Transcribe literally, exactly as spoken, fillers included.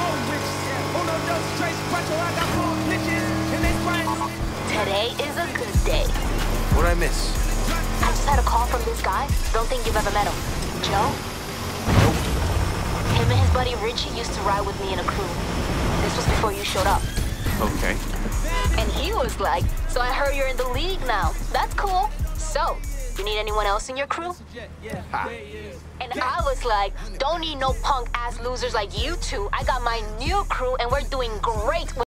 Today is a good day. What'd I miss? I just had a call from this guy. Don't think you've ever met him. Joe? Nope. Him and his buddy Richie used to ride with me in a crew. This was before you showed up. Okay. And he was like, so I heard you're in the league now. That's cool. So, you need anyone else in your crew? Ha. And I was like, don't need no punk-ass losers like you two. I got my new crew and we're doing great.